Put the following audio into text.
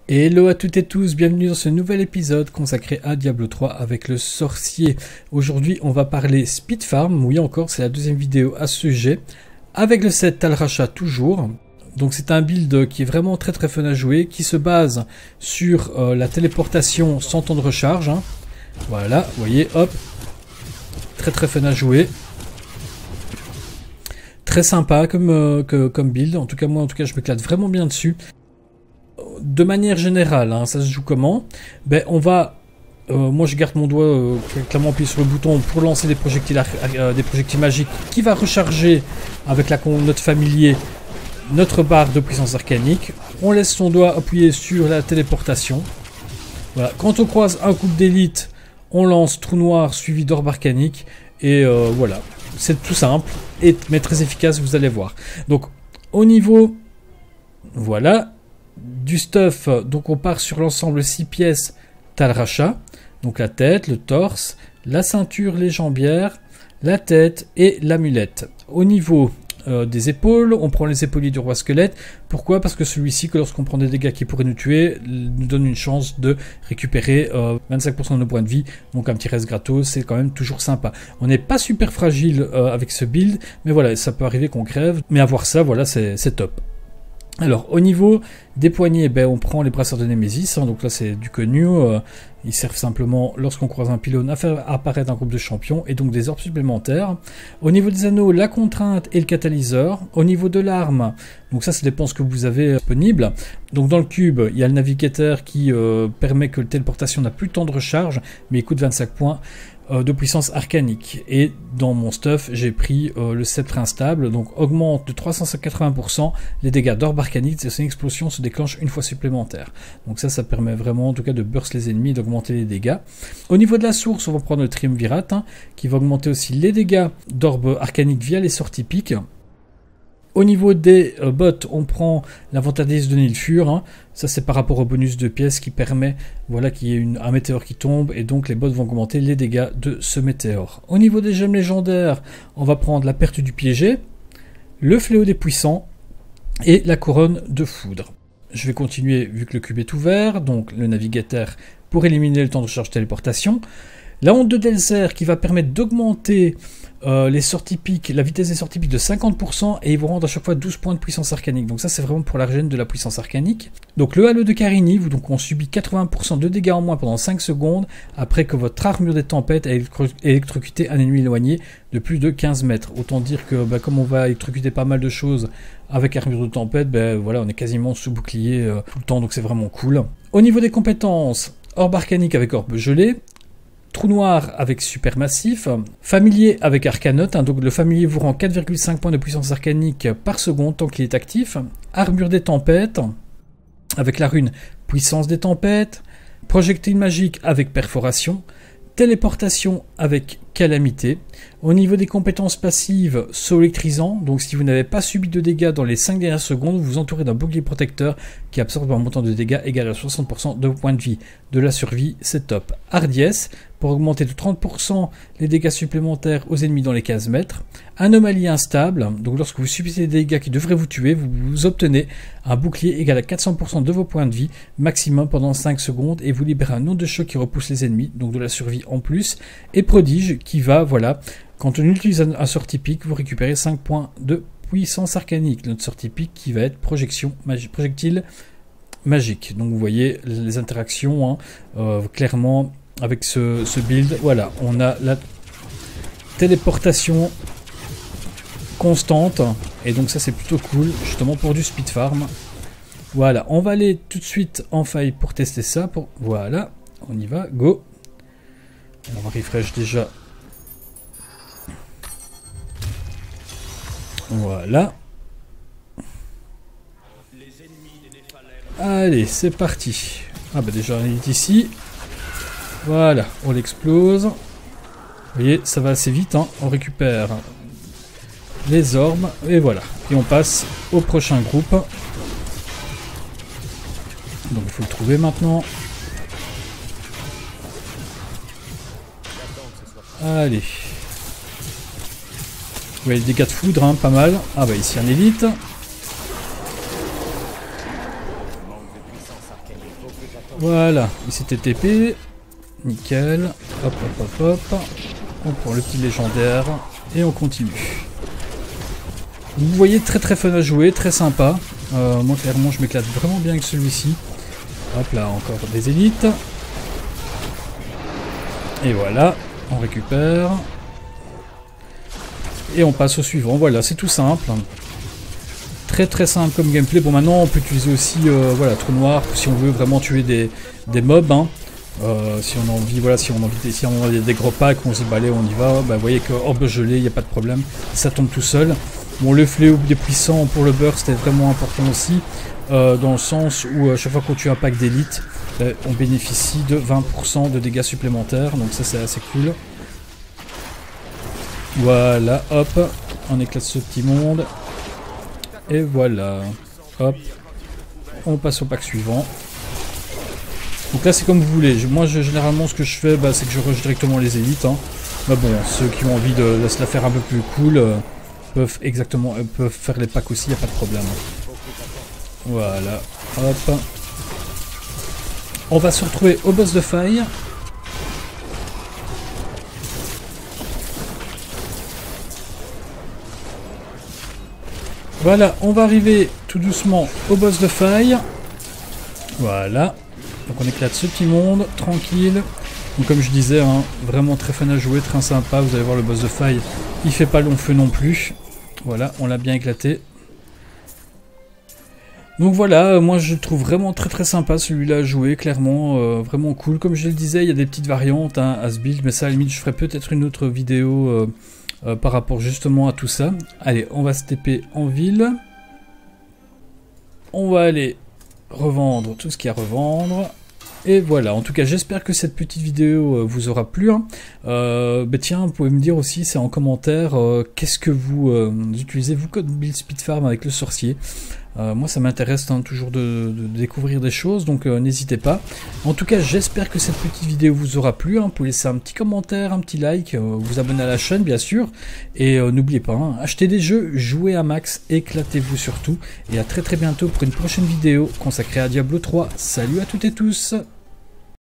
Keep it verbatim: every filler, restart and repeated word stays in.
Hello à toutes et tous, bienvenue dans ce nouvel épisode consacré à Diablo trois avec le sorcier. Aujourd'hui on va parler Speed Farm, oui encore c'est la deuxième vidéo à ce sujet, avec le set Tal Rasha toujours. Donc c'est un build qui est vraiment très très fun à jouer, qui se base sur euh, la téléportation sans temps de recharge. Hein. Voilà, vous voyez, hop, très très fun à jouer. Très sympa comme, euh, que, comme build, en tout cas moi en tout cas je m'éclate vraiment bien dessus. De manière générale, hein, ça se joue comment? Ben, on va, euh, moi je garde mon doigt euh, clairement appuyé sur le bouton pour lancer des projectiles, euh, des projectiles magiques qui va recharger avec la note familier notre barre de puissance arcanique. On laisse son doigt appuyé sur la téléportation. Voilà. Quand on croise un couple d'élite, on lance trou noir suivi d'orbe arcanique et euh, voilà. C'est tout simple et mais très efficace, vous allez voir. Donc au niveau, voilà. Du stuff, donc on part sur l'ensemble six pièces Tal Rasha, donc la tête, le torse, la ceinture, les jambières, la tête et l'amulette. Au niveau euh, des épaules, on prend les épauliers du roi squelette. Pourquoi? Parce que celui-ci, que lorsqu'on prend des dégâts qui pourraient nous tuer, nous donne une chance de récupérer euh, vingt-cinq pour cent de nos points de vie, donc un petit reste gratos, c'est quand même toujours sympa. On n'est pas super fragile euh, avec ce build, mais voilà, ça peut arriver qu'on crève, mais avoir ça, voilà, c'est top. Alors au niveau des poignets, ben, on prend les brasseurs de Némésis, hein, donc là c'est du connu, euh, ils servent simplement lorsqu'on croise un pylône à faire apparaître un groupe de champions et donc des orbes supplémentaires. Au niveau des anneaux, la contrainte et le catalyseur. Au niveau de l'arme, donc ça ça dépend ce que vous avez disponible. Donc dans le cube, il y a le navigateur qui euh, permet que la téléportation n'a plus de temps de recharge, mais il coûte vingt-cinq points de puissance arcanique. Et dans mon stuff, j'ai pris euh, le sceptre instable, donc augmente de trois cent quatre-vingts pour cent les dégâts d'orbe arcanique et son explosion se déclenche une fois supplémentaire. Donc ça, ça permet vraiment en tout cas de burst les ennemis et d'augmenter les dégâts. Au niveau de la source, on va prendre le triumvirat, hein, qui va augmenter aussi les dégâts d'orbe arcanique via les sorties piques. Au niveau des euh, bots, on prend l'inventaire de Nilfur. Hein. Ça, c'est par rapport au bonus de pièces qui permet voilà, qu'il y ait une, un météore qui tombe. Et donc, les bots vont augmenter les dégâts de ce météore. Au niveau des gemmes légendaires, on va prendre la perte du piégé, le fléau des puissants et la couronne de foudre. Je vais continuer vu que le cube est ouvert. Donc, le navigateur pour éliminer le temps de recharge téléportation. La honte de Delzer qui va permettre d'augmenter euh, les sorties piques, la vitesse des sorties piques de cinquante pour cent et ils vont rendre à chaque fois douze points de puissance arcanique. Donc ça c'est vraiment pour la régène de la puissance arcanique. Donc le halo de Karini, vous donc on subit quatre-vingts pour cent de dégâts en moins pendant cinq secondes après que votre armure des tempêtes a électrocuté un ennemi éloigné de plus de quinze mètres. Autant dire que bah, comme on va électrocuter pas mal de choses avec armure de tempête, bah, voilà, on est quasiment sous bouclier euh, tout le temps, donc c'est vraiment cool. Au niveau des compétences, orbe arcanique avec orbe gelé, trou noir avec supermassif, familier avec arcanote, hein, donc le familier vous rend quatre virgule cinq points de puissance arcanique par seconde tant qu'il est actif, armure des tempêtes avec la rune puissance des tempêtes, projectile magique avec perforation, téléportation avec calamité. Au niveau des compétences passives, saut électrisant, donc si vous n'avez pas subi de dégâts dans les cinq dernières secondes, vous vous entourez d'un bouclier protecteur qui absorbe un montant de dégâts égal à soixante pour cent de vos points de vie. De la survie, c'est top. Hardiesse, pour augmenter de trente pour cent les dégâts supplémentaires aux ennemis dans les quinze mètres. Anomalie instable, donc lorsque vous subissez des dégâts qui devraient vous tuer, vous, vous obtenez un bouclier égal à quatre cents pour cent de vos points de vie, maximum pendant cinq secondes, et vous libérez un nombre de chocs qui repousse les ennemis, donc de la survie en plus. Et prodige, qui va, voilà, quand on utilise un, un sortie pique, vous récupérez cinq points de puissance arcanique. Notre sortie pique qui va être projection, magi, projectile magique. Donc vous voyez les interactions, hein, euh, clairement, avec ce, ce build. Voilà, on a la téléportation constante, et donc ça c'est plutôt cool, justement pour du speed farm. Voilà, on va aller tout de suite en faille pour tester ça. Pour... Voilà, on y va, go. On va refresh déjà. Voilà. Allez, c'est parti. Ah bah déjà on est ici. Voilà, on l'explose. Vous voyez, ça va assez vite, hein. On récupère les orbes, et voilà. Et on passe au prochain groupe. Donc il faut le trouver maintenant. Allez. Vous voyez, des dégâts de foudre, hein, pas mal. Ah bah ici un élite. Voilà, il s'était T P. Nickel. Hop, hop, hop, hop. On prend le petit légendaire et on continue. Vous voyez, très très fun à jouer, très sympa. Euh, moi clairement je m'éclate vraiment bien avec celui-ci. Hop là, encore des élites. Et voilà, on récupère. Et on passe au suivant, voilà, c'est tout simple. Très très simple comme gameplay. Bon, maintenant on peut utiliser aussi euh, voilà, trou noir si on veut vraiment tuer des, des mobs. Hein. Euh, si on a envie, voilà, si on a envie, si on a des gros packs, on se dit bah allez on y va. Bah, vous voyez que orbe gelé, il n'y a pas de problème, ça tombe tout seul. Bon, le fléau des puissants pour le burst est vraiment important aussi, euh, dans le sens où à chaque fois qu'on tue un pack d'élite, euh, on bénéficie de vingt pour cent de dégâts supplémentaires, donc ça c'est assez cool. Voilà, hop, on éclate ce petit monde. Et voilà, hop, on passe au pack suivant. Donc là c'est comme vous voulez, moi je, généralement ce que je fais bah, c'est que je rush directement les élites. Hein. Mais bon, ceux qui ont envie de, de se la faire un peu plus cool euh, peuvent exactement euh, peuvent faire les packs aussi, il n'y a pas de problème. Voilà, hop. On va se retrouver au boss de faille. Voilà, on va arriver tout doucement au boss de faille. Voilà. Donc on éclate ce petit monde, tranquille. Donc comme je disais, hein, vraiment très fun à jouer, très sympa. Vous allez voir le boss de faille, il fait pas long feu non plus. Voilà, on l'a bien éclaté. Donc voilà, euh, moi je le trouve vraiment très très sympa celui-là à jouer, clairement, euh, vraiment cool. Comme je le disais, il y a des petites variantes hein, à ce build, mais ça à la limite je ferai peut-être une autre vidéo euh, euh, par rapport justement à tout ça. Allez, on va se T P en ville. On va aller revendre tout ce qu'il y a à revendre. Et voilà, en tout cas j'espère que cette petite vidéo euh, vous aura plu. Hein. Euh, bah tiens, vous pouvez me dire aussi, c'est en commentaire, euh, qu'est-ce que vous euh, utilisez vous comme build speed farm avec le sorcier. Euh, moi ça m'intéresse hein, toujours de, de découvrir des choses, donc euh, n'hésitez pas. En tout cas j'espère que cette petite vidéo vous aura plu. Hein. Vous pouvez laisser un petit commentaire, un petit like, euh, vous abonner à la chaîne bien sûr. Et euh, n'oubliez pas, hein, achetez des jeux, jouez à max, éclatez-vous surtout. Et à très très bientôt pour une prochaine vidéo consacrée à Diablo trois. Salut à toutes et tous.